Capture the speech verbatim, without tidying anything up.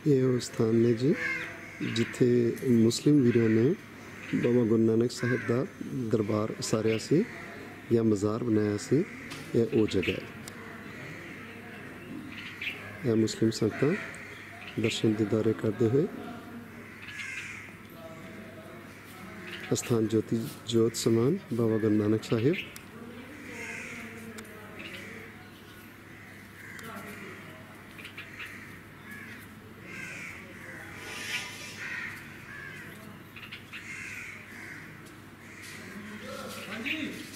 ਇਹ ਉਹ ਸਥਾਨ ਨੇ ਜੀ ਜਿੱਥੇ ਮੁਸਲਿਮ ਵੀਰਾਂ ਨੇ ਬਾਬਾ ਗੁਰੂ ਨਾਨਕ ਸਾਹਿਬ ਦਾ ਦਰਬਾਰ ਉਸਾਰਿਆ ਸੀ ਜਾਂ ਮਜ਼ਾਰ ਬਣਾਇਆ ਸੀ। ਇਹ ਉਹ ਜਗ੍ਹਾ ਹੈ। ਇਹ ਮੁਸਲਿਮ ਸੰਗਤਾਂ ਦਰਸ਼ਨ ਦੀਦਾਰੇ ਕਰਦੇ ਹੋਏ ਅਸਥਾਨ ਜੋਤੀ ਜੋਤ ਸਮਾਨ ਬਾਬਾ ਗੁਰੂ ਨਾਨਕ ਸਾਹਿਬ हाँ जी।